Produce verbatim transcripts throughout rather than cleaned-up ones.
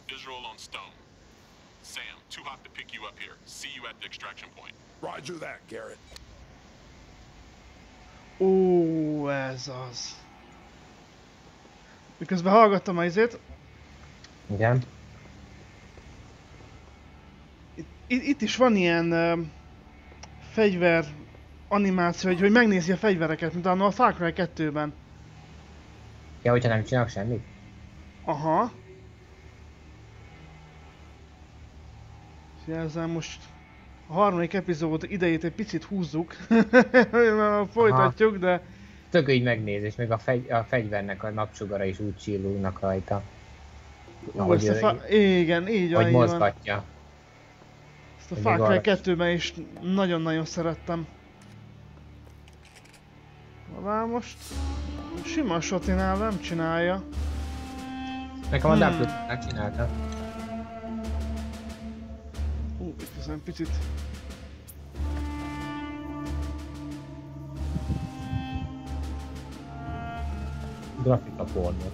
visual on Stone. Sam, too hot to pick you up here. See you at the extraction point. Roger that, Garrett. Ó, ez az. Miközben hallgattam a izét. Igen. Itt, itt is van ilyen uh, fegyver animáció, hogy, hogy megnézi a fegyvereket, mint annól a Far Cry kettőben. Ja, hogyha nem csinálok semmit? Aha. És ezzel most a harmadik epizód idejét egy picit húzzuk, folytatjuk, de... Tök így megnéz, és még a, fegy, a fegyvernek a napsugara is úgy csillognak rajta. Ó, ezt a fa... Igen, így van, hogy így van. mozgatja. Ezt a Far Cry kettőben is nagyon-nagyon szerettem. Már most sima Shotinál nem csinálja. Nekem a hmm. Daplut csinálta. Hú, itt ezen picit... Grafika pornó.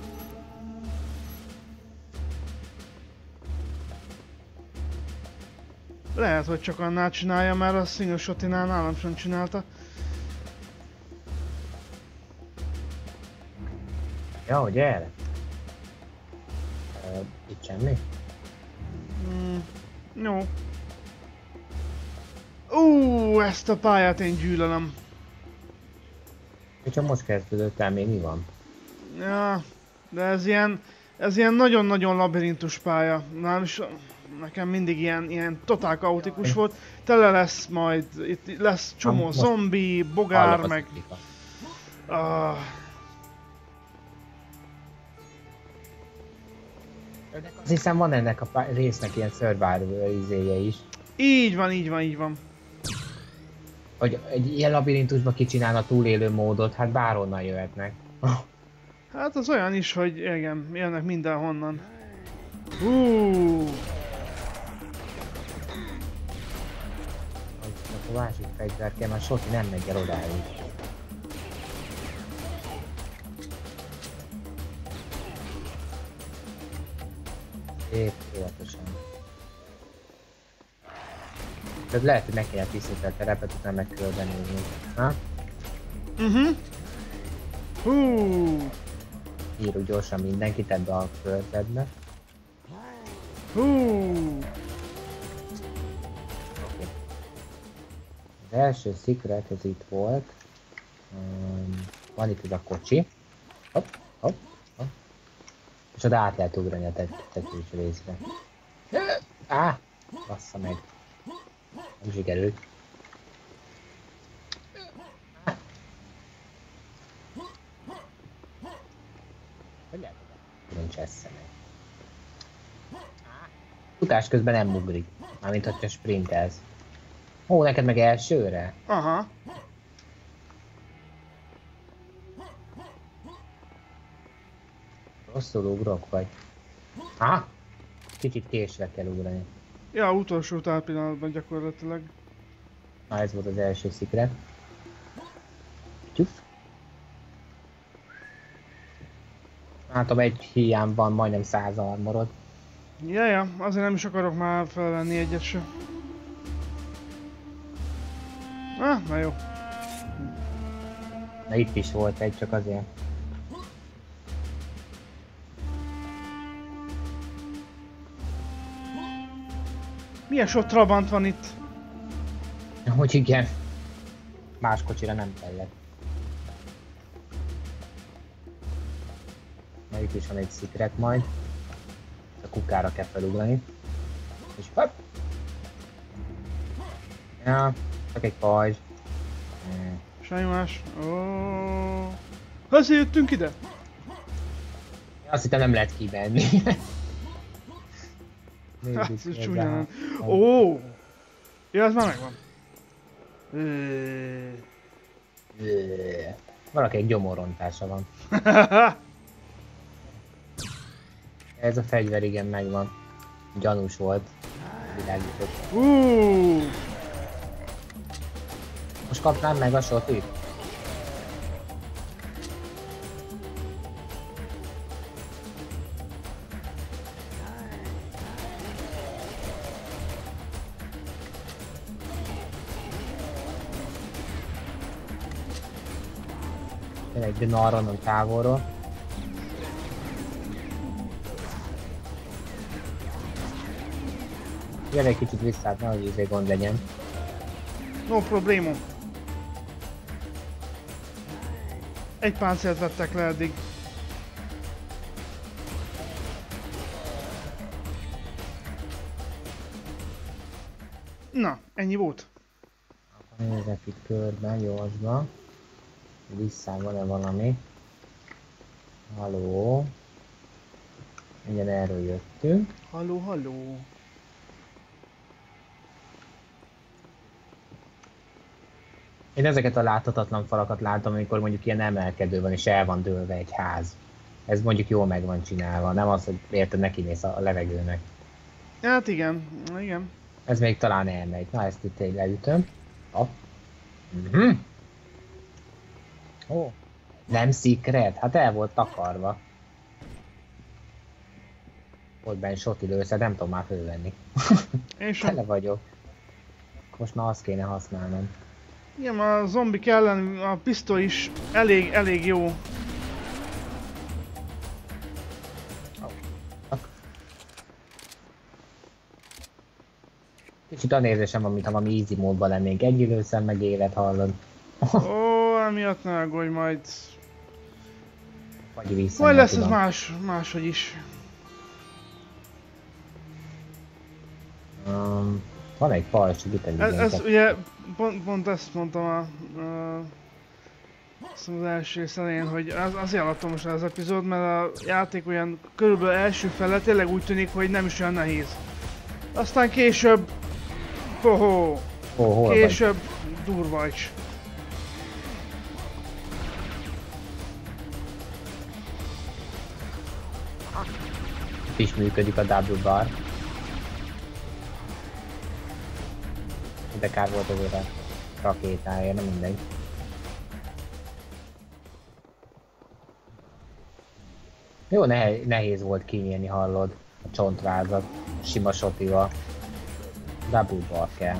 Lehet, hogy csak annál csinálja, mert a Single Shotinál nálam sem csinálta. Ja, hogy erre? Uh, itt semmi? Mm, jó. Ú, ezt a pályát én gyűlölöm. És csak most kezdődött el, még mi van? Ja, de ez ilyen, ez ilyen nagyon-nagyon labirintus pálya. Nálam is, nekem mindig ilyen, ilyen totál kaotikus volt. Tele lesz majd, itt lesz csomó most zombi, bogár, meg... Ah. Azt hiszem van ennek a résznek ilyen survival izéje is. Így van, így van, így van. Hogy egy ilyen labirintusba kicsinálna túlélő módot, hát bárhonnan jöhetnek. Hát az olyan is, hogy igen, jönnek mindenhonnan. Hú. A másik fegyver kell, mert Shoti nem megy el odáig. Szép, óvatosan. Tehát lehet, hogy meg kellett viszni a terepet, utána meg körbenézni. Ha? Mhm. Uh-huh. Hú. Írjuk gyorsan mindenkit ebbe a körzetbe. Hú. Okay. Az első secret, ez itt volt. Um, van itt ez a kocsi. Hopp, hopp, hopp. És oda át lehet ugrani a tetős részre. Á! Bassza meg. Nem sikerült. Hogy lehet, hogy nincs esze meg. Futás közben nem ugrik. Mármint hogyha sprintelsz. Ó, neked meg elsőre? Aha. Rosszul ugrok vagy? Aha! Kicsit késve kell ugrani. Ja, utolsó tárpillanatban gyakorlatilag. Na, ez volt az első szikret. Tyuf! Látom, egy hiány van, majdnem száz armorod. Jaja, azért nem is akarok már felvenni egyet se. Ah, na jó. Na itt is volt egy, csak azért. Milyen sok trabant van itt? Hogy igen. Más kocsira nem kellett. Na itt is van egy szikret majd. A kukára kell felugrani. És hopp! Ja, csak egy pajzs. Semmi más. Oh. Ezért jöttünk ide? Azt hittem nem lehet kivenni. Hát, ez csúnyán. Ó! Ja, ez már megvan. Valaki egy gyomorontása van. Ez a fegyver igen megvan. Gyanús volt. Világított. Uh. Most kapnám meg a Shotit? Jön egy Gnar onnan távolról. Gyere egy kicsit vissza, nehogy izé gond legyen. No problémo. Egy páncélt vettek le eddig. Na, ennyi volt. Akkor nézek itt körben, gyorsban. Vissza van-e valami? Halló? Igen, erről jöttünk. Halló, halló. Én ezeket a láthatatlan falakat látom, amikor mondjuk ilyen emelkedő van és el van dőlve egy ház. Ez mondjuk jól meg van csinálva, nem az, hogy érted, neki mész a levegőnek. Hát igen, igen. Ez még talán elmegy. Na, ezt itt leütöm. Hopp. Mhm. Ó. Nem secret? Hát el volt takarva. Volt benne soti lőszer, nem tudom már fölvenni. Én sem. Tele vagyok. Most már azt kéne használnom. Igen, a zombik ellen a pisztoly is elég, elég jó. Kicsit a nézésem van, mintha valami easy módban lennénk. Egy lőszer meg élet hallod. Ó, emiatt ne aggódj, majd... Vagy vissza. Majd lesz ez más, máshogy is. Um, van egy pajzs, segíteni. Ez, ez ugye, pont, pont ezt mondtam a... a az első rész elején, hogy az, azért adtam most az epizód, mert a játék olyan körülbelül első fele tényleg úgy tűnik, hogy nem is olyan nehéz. Aztán később... Hoho! Oh, később durva is. is működik a double bar. De kár volt azért a rakétája, nem mindegy. Jó, nehéz, nehéz volt kinyírni, hallod, a csontvázat, sima sotival. Double bar kell.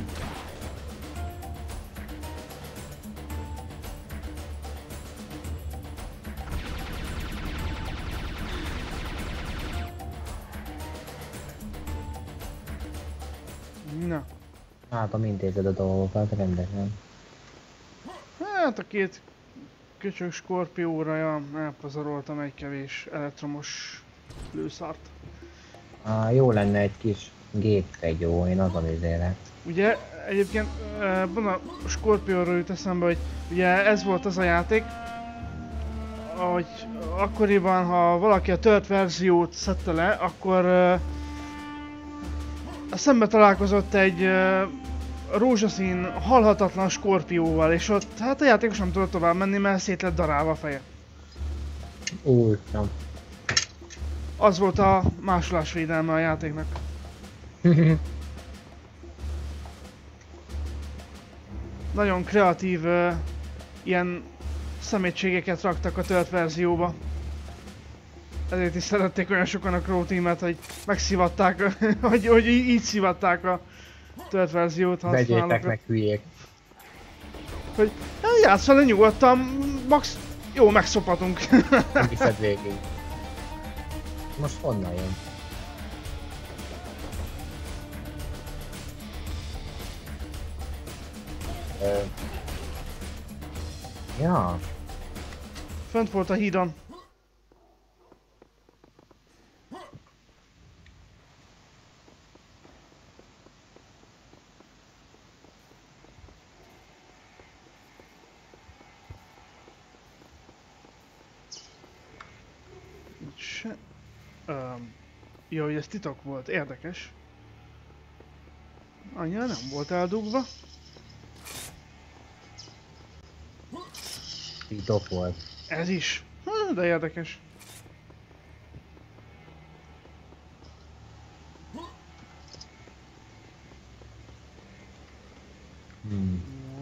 Na. Látom, intézed a dolgokat rendesen. Hát a két köcsög skorpióra, ja, elpazaroltam egy kevés elektromos lőszart. Ah, jó lenne egy kis gépfegyó, én azon izélek. Ugye egyébként ebben a Scorpionról jut eszembe, hogy ugye ez volt az a játék, hogy akkoriban, ha valaki a tört verziót szedte le, akkor uh, szembe találkozott egy uh, rózsaszín, halhatatlan Scorpióval, és ott hát a játékos nem tudott tovább menni, mert szét lett darálva a feje. Új, nem. Az volt a másolásvédelme a játéknak. Nagyon kreatív uh, ilyen szemétségeket raktak a tört verzióba. Ezért is szerették olyan sokan a Crow Team-et, hogy megszivatták, hogy, hogy így szivatták a tört verziót használókra. Vegyétek meg, hülyék. Hogy játsz vele nyugodtan, max jó megszopatunk. Nem hiszed végig. Most honnan jön? Ö... Ja. Fönt volt a hídon. Se... Um, jó, hogy ez titok volt, érdekes. Annyira nem volt eldugva. Titok volt. Ez is. Hm, de érdekes. Hmm.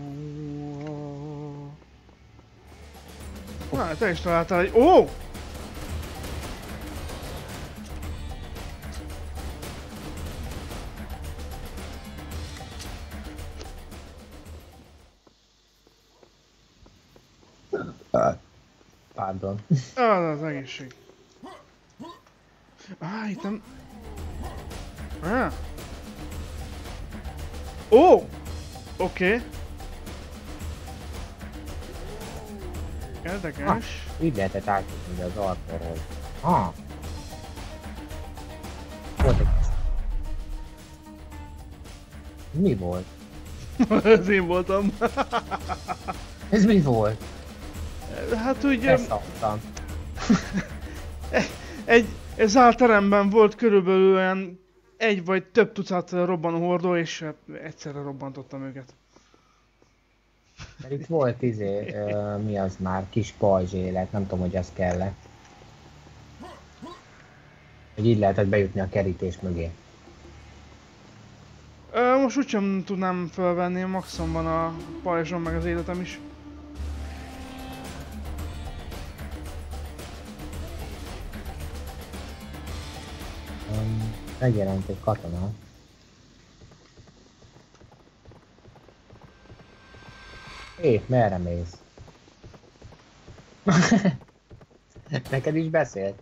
Na, te is találtál egy... Ó! Pardon. Az az egészség. Á, itt nem... Á. Ó! Oké. Érdekes. Így lehetett átjutni az arcorról. Ah. Volt egy... Mi volt? Ez én voltam. Ez mi volt? Hát úgy... Ezt adtam. Egy, egy zárt teremben volt körülbelül olyan egy vagy több tucat robbanó hordó, és egyszerre robbantottam őket. Mert itt volt izé, ö, mi az már, kis pajzsélet, nem tudom, hogy az kell-e. Hogy így lehetett bejutni a kerítés mögé. Ö, most úgysem tudnám felvenni, maximum van a pajzsom meg az életem is. Um, megjelent egy katona. Hé, merre mész? Neked is beszélt?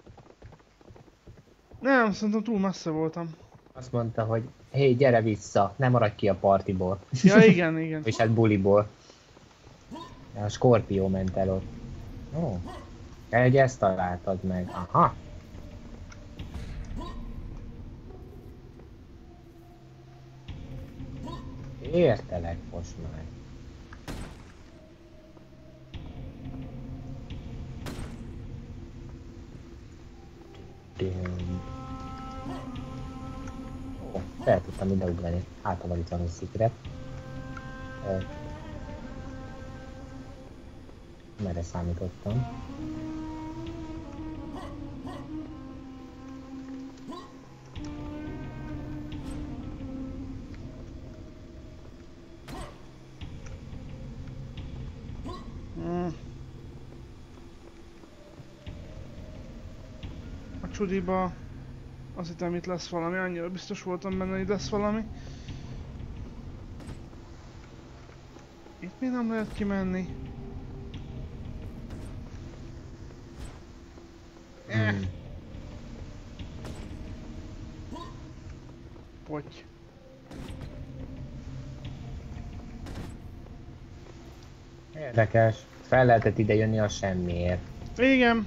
Nem, szerintem túl messze voltam. Azt mondta, hogy hé, gyere vissza, ne maradj ki a partiból. Ja, igen, igen. És hát buliból. A Skorpió ment el ott. Ó, egy ezt találtad meg. Aha. Értelek most már. Ó, fel tudtam ide ugrani. Hátra van itt valami szikret. Merre számítottam. Hmm. A csudiba azt hittem itt lesz valami, annyira biztos voltam benne, hogy lesz valami. Itt mi nem lehet kimenni? Hmm. Potty. Érdekes. Fel lehetett ide jönni a semmiért. Igen.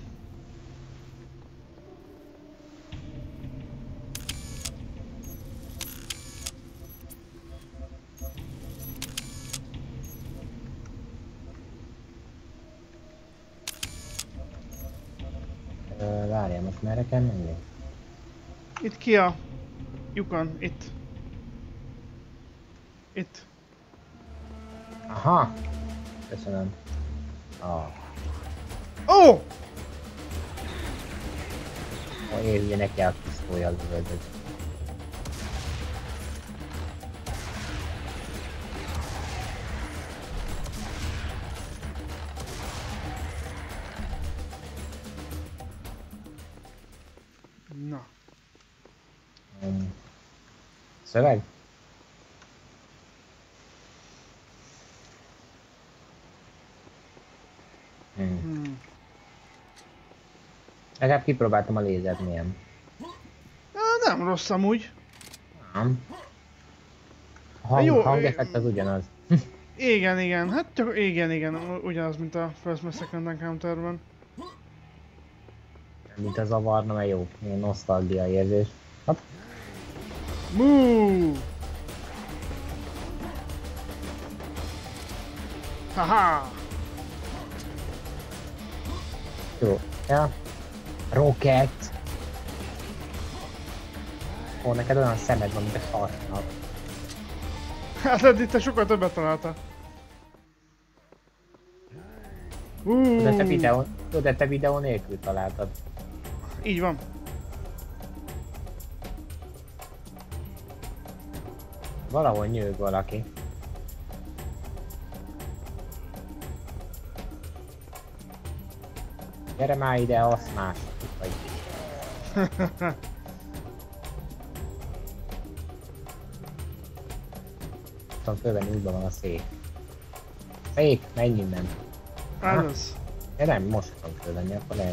Ö, várjál, most merre kell menni? Itt ki a lyukon? Itt. Itt. Aha! Köszönöm. Ah. Ó! Oh! Oh, érje neki a pisztolya lövöldöt. Na. Um, szöveg? Hmm. Hmm. Legalább kipróbáltam a lézert, milyen. Na, nem rossz amúgy. Nem. A hang, Jó, hangeffekt az ugyanaz. Igen, igen, hát csak igen, igen, ugyanaz, mint a First Man Second Encounterben. Mint a zavarna, mert jó. Ilyen nosztalgia érzés. Hopp. Move! Haha! Jó. Ja. Rocket! Ó, neked olyan szemed van, mint a sarknak. Hát eddig te sokkal többet találtál. De te Uh, videó, de te videó nélkül találtad. így van. Valahol nyőg valaki. Gyere már ide, azt más. Vagy... Tudom fölvenni, útban van a szék. Szék, menj innen. Ez az. Ja, nem, most fog fölvenni, akkor lehet.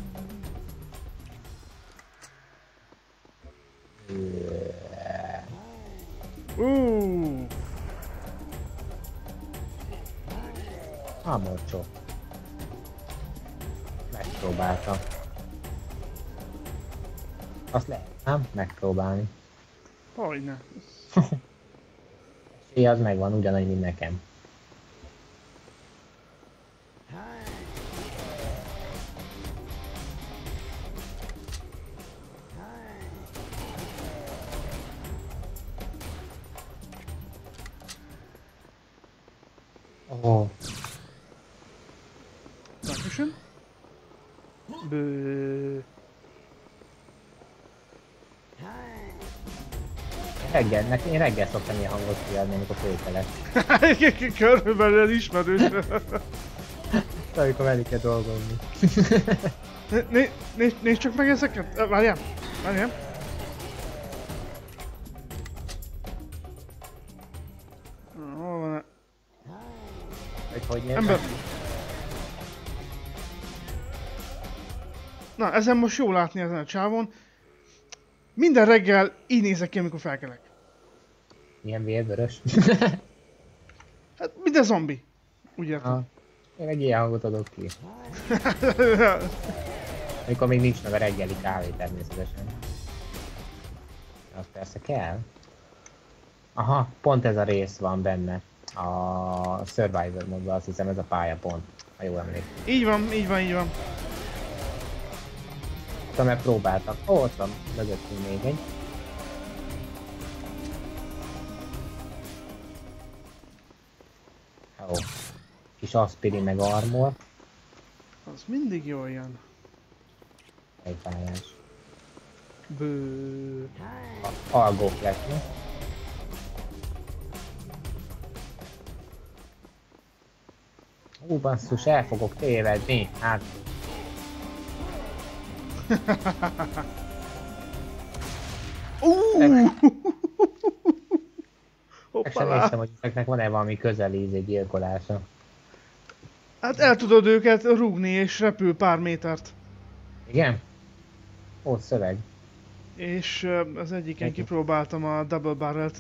Uh. Amorcsó. Megpróbáltam. Azt lehet, nem? Megpróbálni. Hogyne. Esély az megvan, ugyanúgy, mint nekem. Oh. Dankeschön. Bő. Reggel, nekem én reggel szoktam ilyen hangot kiadni, amikor főkelek. Körülbelül ez ismerős. Amikor velük kell dolgozni. Né, né, nézd csak meg ezeket! Várjál! Várjál! Hol van-e? Hogy hogy néz Ember! neki? Na, ezen most jó látni ezen a csávon. Minden reggel így nézek ki, amikor felkelek. Milyen vérvörös. Hát, mint a zombi. Úgy értem. Ah, én egy ilyen hangot adok ki. Amikor még nincs meg a reggeli kávé természetesen. Az persze kell. Aha, pont ez a rész van benne. A Survivor módban, azt hiszem ez a pályapont, ha jól emlékszem. Így van, így van, így van. Tudom, mert próbáltam. Ó, ott van, mögöttünk még egy. Ó, kis aspirin meg armor. Az mindig jól jön. Egy pályás. Bő. Algók lesznek. Ú, basszus, el fogok tévedni. Hát... Uh! Meg sem Hoppalá! néztem, hogy ezeknek van-e valami közeli ízé gyilkolása. Hát el tudod őket rúgni és repül pár métert. Igen? Ó, szöveg. És ö, az egyiken Egyik. kipróbáltam a double barrelt.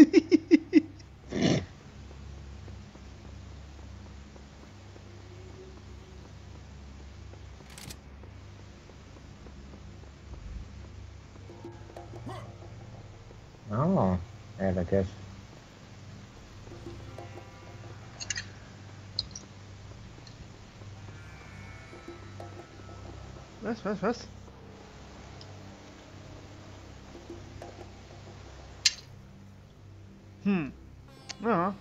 Ah, érdekes. Vesz, vesz, vesz. Hm. Ja.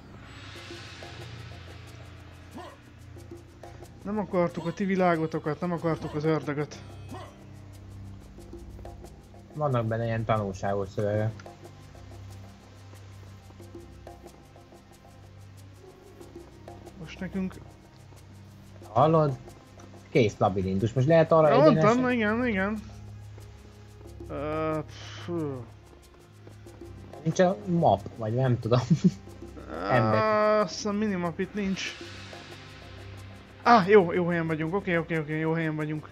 Nem akartuk a ti világotokat, nem akartuk az ördögöt. Vannak benne ilyen tanulságos szövegek. Most nekünk... Hallod? Kész labirintus. Most lehet arra Ja, egyenesen? mondtam, igen, igen. Uh, fú. Nincs a map, vagy nem tudom. Ember. Uh, azt hiszem minimap itt nincs. Ah, jó, jó helyen vagyunk, oké, oké, oké, jó helyen vagyunk.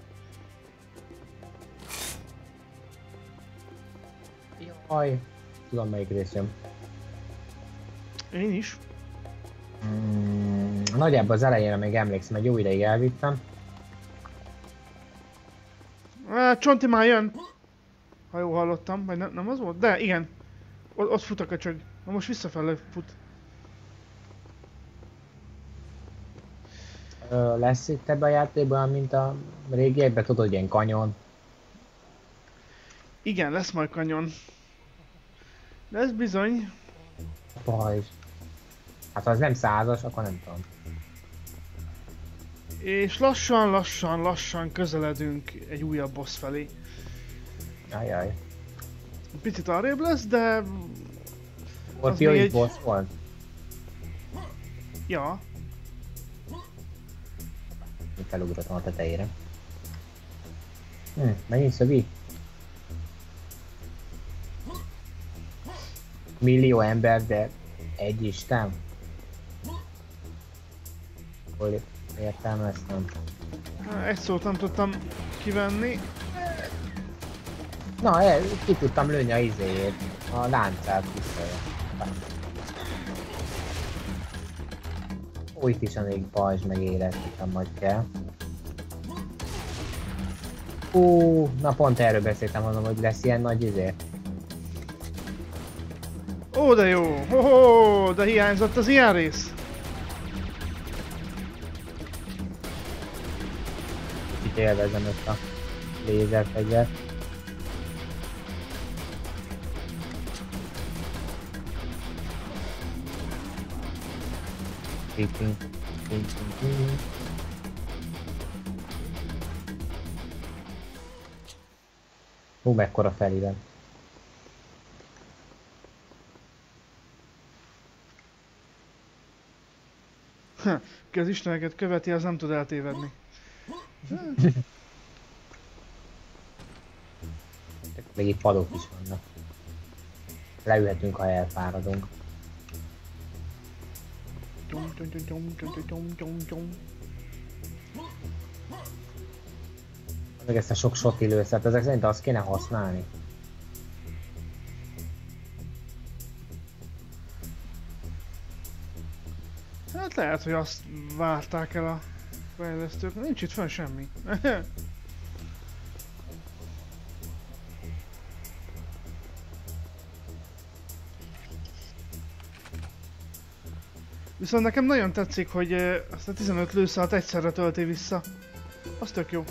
Jaj, tudom melyik rész jön. Én is. Mm, nagyjából az elejére még emlékszem, egy jó ideig elvittem. Uh, Csonti már jön. Ha jól hallottam, vagy ne, nem az volt? De igen. O ott fut a köcsög. Na most visszafele fut. Ö, lesz itt ebben a játékban, mint a régiekben, tudod, ilyen kanyon. Igen, lesz majd kanyon. Lesz bizony. Baj. Hát ha az nem százas, akkor nem tudom. És lassan, lassan, lassan közeledünk egy újabb boss felé. Ajaj. Picit arrébb lesz, de... Scorpio még is egy- boss volt? Ja. Én felugrottam a tetejére. Hm, megint szövi? Millió ember, de egy isten? Hol értelmeztem? Egy szót nem tudtam kivenni. Na, el, ki tudtam lőni a izéjét. A láncát visszajött. Ó, itt is a még pajzs meg élet, hogyha majd kell. Ó, na pont erről beszéltem, mondom, hogy lesz ilyen nagy izé. Ó, de jó! Hoho, de hiányzott az ilyen rész! Kicsit élvezem ezt a lézerfegyvert. Ting, ting, ting, ting. Hú, mekkora felében. Ki az isteneket követi, az nem tud eltévedni. Még itt padok is vannak. Leülhetünk, ha elfáradunk. Tyom, tyom, tyom, tyom, tyom, tyom, tyom, tyom. Meg ezt a sok shot lőszert, ezek szerint azt kéne használni. Hát lehet, hogy azt várták el a fejlesztők. Nincs itt fönn semmi. Viszont nekem nagyon tetszik, hogy uh, azt a tizenöt lőszert egyszerre tölti vissza. Az tök jó.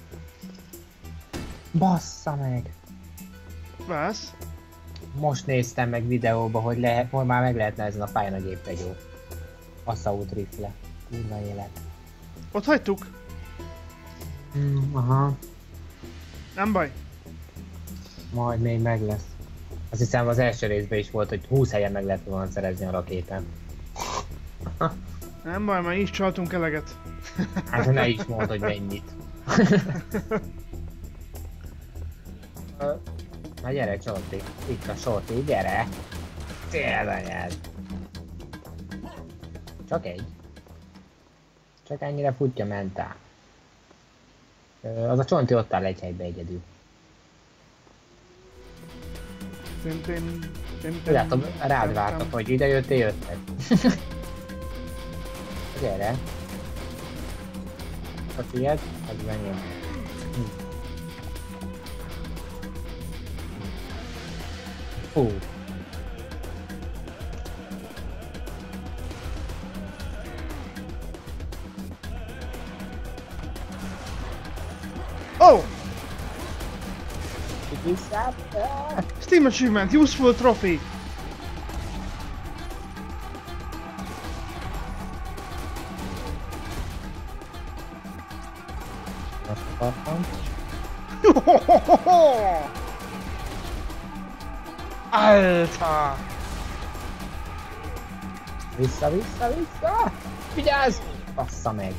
Bassza meg! Vász? Most néztem meg videóba, hogy lehet, hogy már meg lehetne ezen a pályán a gépfegyó. Assault rifle. Kurva élet. Ott hagytuk. Mm, aha. Nem baj. Majd még meg lesz. Azt hiszem az első részben is volt, hogy húsz helyen meg lehet volna szerezni a rakétán. Nem baj, már így csaltunk eleget. Hát ne is mondd, hogy mennyit. Na gyere, Csorti. Itt a Sorti, gyere! Tényleg. Csak egy. Csak ennyire futja mentál. Az a Csonti ott áll egy helybe egyedül. Tim, tim, tim, tim, Látom, rád vártak, hogy ide jöttél, jöttek. Gyere. A tiéd, az enyém. Fú. Oh! Vissza. Steam Achievement, Useful Trophy! Azt akartam. Alta! Vissza, vissza, vissza! Vigyázz! Bassza meg!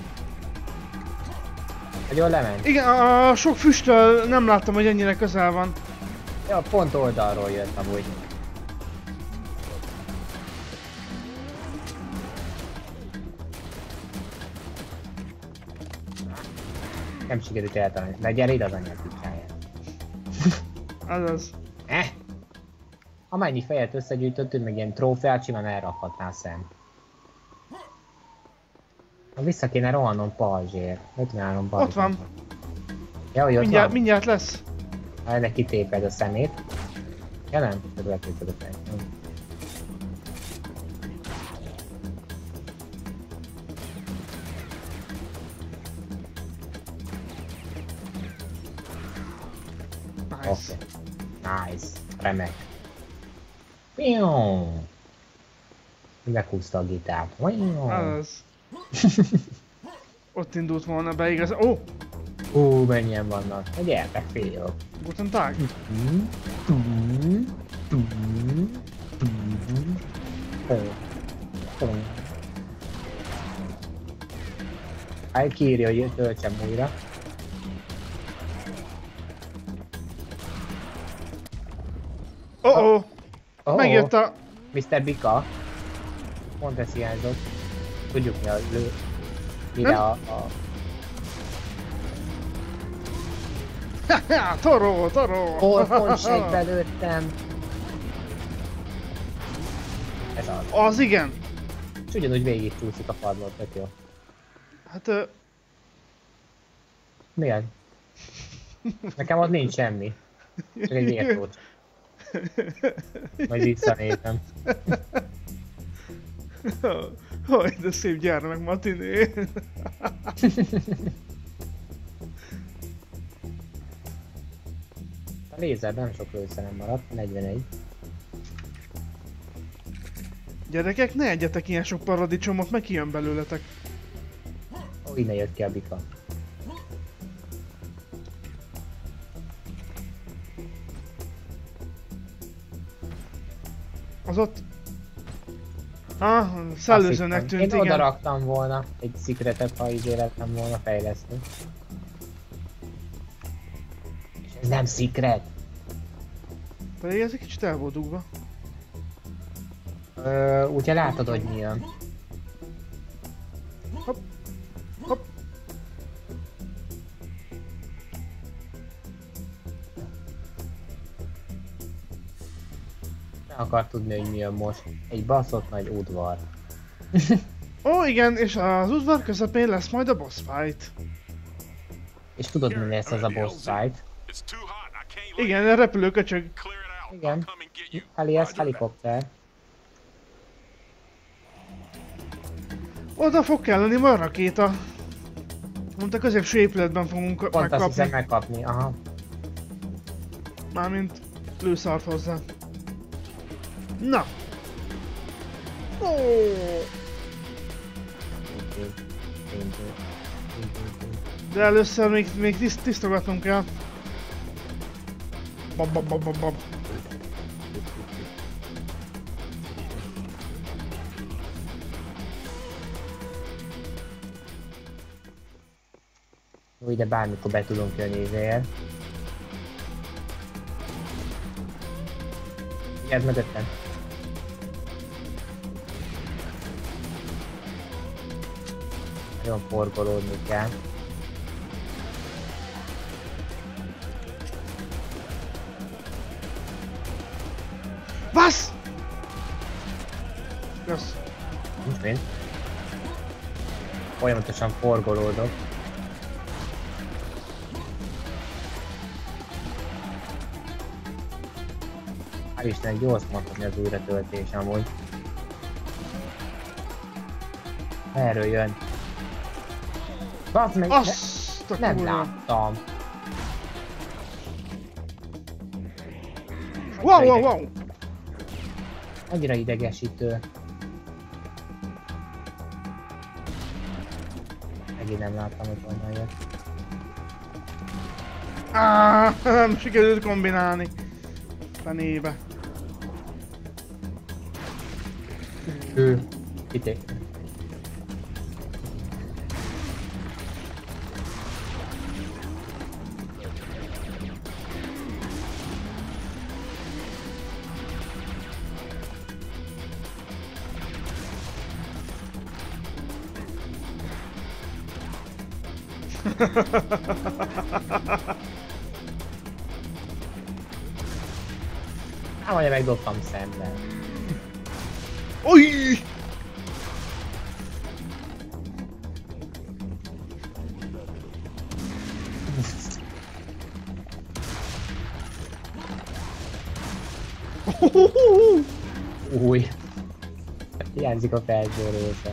Nagyon lement. Igen, a sok füsttől nem láttam, hogy ennyire közel van. Ja, pont oldalról jött amúgy. Nem sikerült eltalálni, de gyere ide az anyád picsáját. Azaz. Eh! Amennyi fejet összegyűjtöttünk, meg ilyen trófeát simán elrakhatnál szent. Ha vissza kéne rohannom pajzsért. ötvenhárom pajzsért. Ott van. Ja, hogy ott Mindjárt, van? mindjárt lesz. Ha ennek kitéped a szemét. Ja nem, csak letéped a fejét. Oké. Nice. Okay. Nice. Remek. Piu. Meghúzta a gitárt. Piu. Azaz. Ott indult volna be igaz. Ó! Oh! Hú, mennyien vannak. Na gyertek, félök. Guten Tag. Hát kiírja, hogy töltsem újra. Oh oh! Oh, Megjött a... miszter Bika. Pont ez hiányzott. Tudjuk mi a lő. Ide Nem? a, a... Haha, toró, toró! Hol pont segbe lőttem? Ez az. Az igen! És ugyanúgy végig csúszik a padlón, tök jó. Hát... Ö... Milyen? Nekem ott nincs semmi. Csak egy vértócs. Majd visszanézem. Haj, de szép gyermek, Matiné! A lézer nem sok lőszerem maradt, negyvenegy. Gyerekek, ne egyetek ilyen sok paradicsomot, meg kijön belőletek. Ó, innen jött ki a bika. Az ott... Ah, szellőzőnek tűnt, én igen. oda raktam volna egy szikretet, ha így lettem volna fejlesztő. És ez nem szikret. Pedig ez egy kicsit el volt dugva. Ö, ugye látod, hogy mi jön. Hopp, hopp. Nem akar tudni, hogy mi jön most. Egy baszott nagy udvar. Ó, igen, és az udvar közepén lesz majd a boss fight. És tudod, mi lesz ez a boss fight? It's too hot. I can't leave. Igen, a repülőköcsög. Clear it out. Igen. I'll come and get you. Alias Roger that. helikopter. Oda fog kelleni majd rakéta. Mondta, a középső épületben fogunk Pont azt megkapni. hiszem megkapni, aha. Mármint lőszart hozzá. Na! Ó! De először még, még tiszt, tisztogatnunk kell. Bab, bab, bab, bab, bab. Jó, ide bármikor be tudunk jönni izéért. Ez mögöttem. Nagyon forgolódni kell. Vasz! Kösz. Nincs mint. Folyamatosan forgolódok. Hál' Istennek gyors mondhatni az újratöltés amúgy. Erről jön. Baszd meg! Azt a Ne, nem kurva. láttam. Wow, wow, wow! Annyira idegesítő. Megint nem láttam, hogy honnan jött. Ah, nem sikerült kombinálni. Fenébe. Ő. Itt egy. Á, majd megdobtam szemben. Oj! Új. Hiányzik a felső része.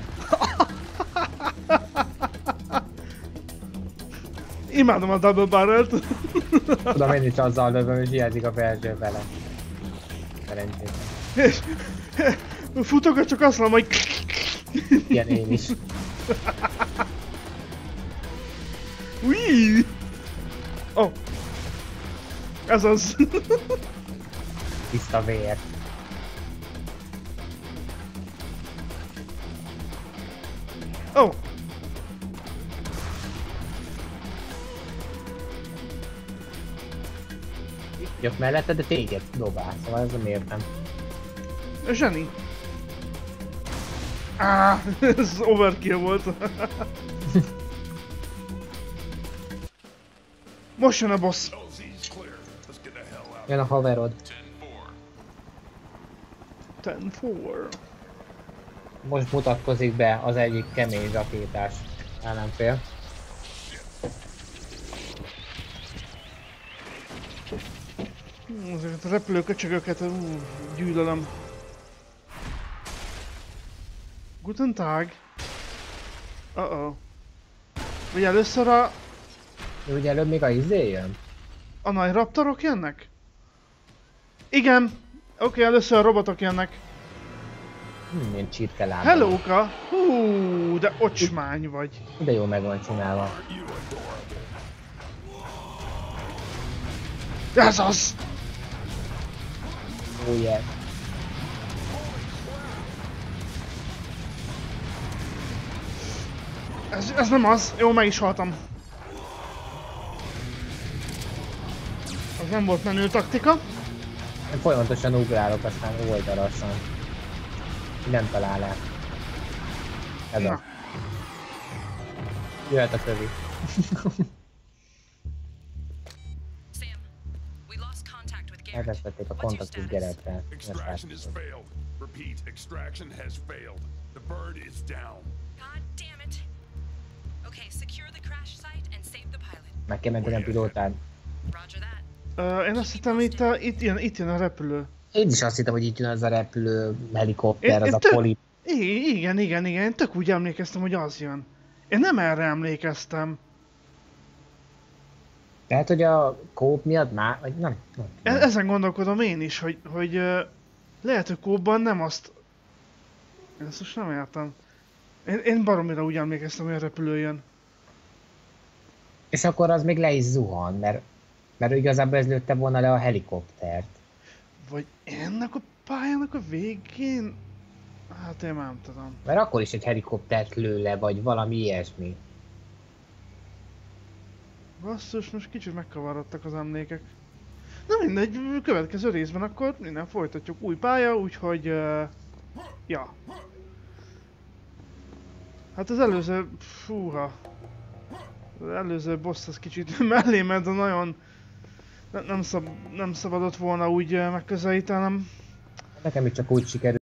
Imádom a double barrel-t. Tudom, én is azzal lövöm, és hiányzik a felső fele. Szerencsét. És futogat, csak azt mondom, hogy... Ilyen én is. Ui! Oh. Ez az. Tiszta vér. Oh. Jött mellette, de téged dobál, szóval ez nem értem. Zseni. Ah, ez overkill volt. Most jön a boss. Jön a haverod. ten four. ten four. Most mutatkozik be az egyik kemény rakétás ellenfél. Hú, ezeket a repülőköcsögöket, ú, gyűlölöm. Guten Tag. Uh-oh. Vagy először a... De ugye előbb még a izé jön? a nagy raptorok jönnek? Igen. Oké, okay, először a robotok jönnek. Hm, ilyen csirkeláb. Hellóka! Hú, de ocsmány vagy. De jó meg van csinálva. Ez az! Oh yeah. Ez, ez nem az. Jó, meg is haltam. Az nem volt menő taktika. Én folyamatosan ugrálok, aztán oldalasan. Nem talál el. Ez Na. az. Jöhet a kövi. Sam, we lost contact with Garrett. Elvesztették a What's your kontaktus status? Gerettel. Extraction has failed. Repeat, extraction has failed. The bird is down. God damn it. Okay, secure the crash site and save the pilot. Meg kell menteni a pilótán. Roger that. Uh, én azt hittem itt, a, itt, jön, itt jön a repülő. Én is azt hittem, hogy itt jön az a repülő helikopter, Én- az én a tök- polip. I- igen, igen, igen. Én tök úgy emlékeztem, hogy az jön. Én nem erre emlékeztem. Tehát, hogy a kóp miatt már, vagy nem, nem E- tudom. ezen gondolkodom én is, hogy, hogy uh, lehet, hogy kóban nem azt... Én ezt most nem értem. Én, én baromira úgy emlékeztem, hogy a repülő jön. És akkor az még le is zuhan, mert, mert igazából ez lőtte volna le a helikoptert. Vagy ennek a pályának a végén? Hát én már nem tudom. Mert akkor is egy helikoptert lő le, vagy valami ilyesmi. Basszus, most kicsit megkavarodtak az emlékek. Na mindegy, következő részben akkor minden folytatjuk. Új pálya, úgyhogy... Uh, ja. Hát az előző... Fúha. Az előző boss az kicsit mellé ment, de nagyon... Ne, nem, szab, nem szabadott volna úgy uh, megközelítenem. Nekem is csak úgy sikerült.